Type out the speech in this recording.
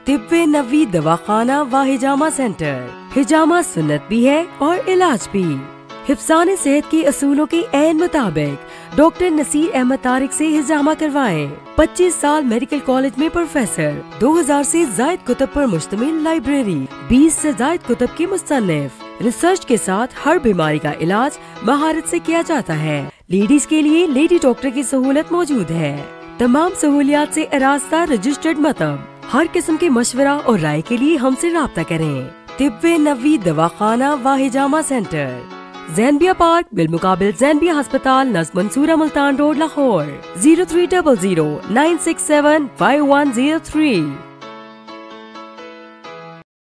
तिब्बे नवी दवाखाना व हिजामा सेंटर। हिजामा सुन्नत भी है और इलाज भी। हिफ्ज़ान सेहत के असूलों के ऐन मुताबिक डॉक्टर नसीर अहमद तारिक से हिजामा करवाएं। 25 साल मेडिकल कॉलेज में प्रोफेसर, 2000 से जायद कुतुब पर मुश्तमिल लाइब्रेरी, 20 से जायद कुतुब के मुसन्निफ। रिसर्च के साथ हर बीमारी का इलाज महारत से किया जाता है। लेडीज के लिए लेडी डॉक्टर की सहूलत मौजूद है। तमाम सहूलियात से आरास्ता रजिस्टर्ड मतब। हर किस्म के मशवरा और राय के लिए हमसे राब्ता करें। तिब्बे नवी दवाखाना व हिजामा सेंटर, ज़ैनबिया पार्क, बिलमुकाबिल ज़ैनबिया अस्पताल, नज़्म मंसूरा, मुल्तान रोड, लाहौर। 0300 967 5103।